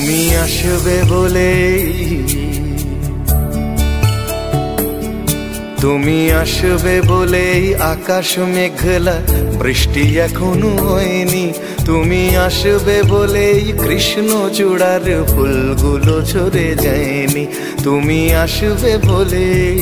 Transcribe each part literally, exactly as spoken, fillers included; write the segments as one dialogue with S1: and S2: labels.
S1: তুমি আসবে বলেই তুমি আসবে বলেই আকাশ মেঘলা, বৃষ্টি এখনো হয়নি। তুমি আসবে বলেই কৃষ্ণ চূড়ার ফুলগুলো ঝরে যায়নি। তুমি আসবে বলেই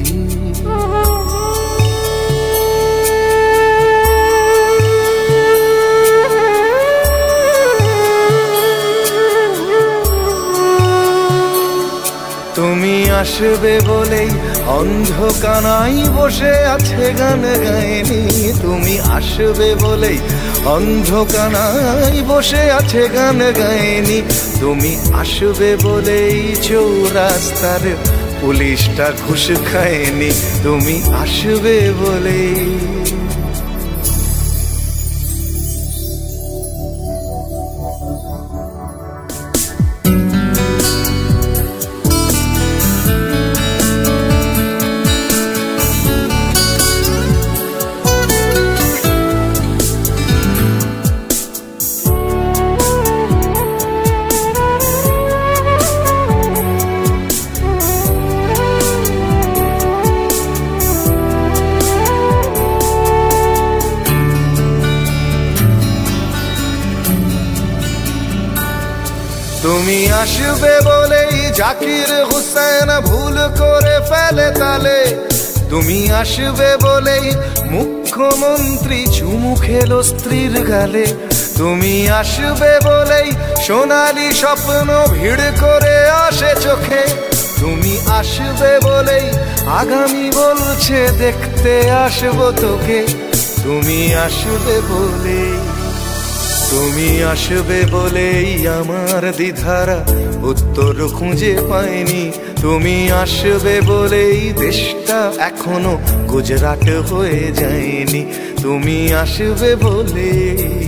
S1: তুমি আসবে বলেই অন্ধকানাই বসে আছে গান গায়নি। তুমি আসবে বলেই অন্ধকানাই বসে আছে গান গায়নি। তুমি আসবে বলেই চৌরাস্তার পুলিশটা ঘুষ খায়নি। তুমি আসবে বলেই তুমি আসবে বলেই জাকির হুসেন ভুল করে ফেলে তালে। তুমি আসবে বলেই মুখ্যমন্ত্রী চুমু খেলো স্ত্রীর গালে। তুমি আসবে বলেই সোনালি স্বপ্ন ভিড় করে আসে চোখে। তুমি আসবে বলেই আগামী বলছে দেখতে আসবো তোকে। তুমি আসবে বলেই তুমি আসবে বলেই আমার দ্বিধারা উত্তর খুঁজে পায়নি। তুমি আসবে বলেই দেশটা এখনো গুজরাট হয়ে যায়নি। তুমি আসবে বলেই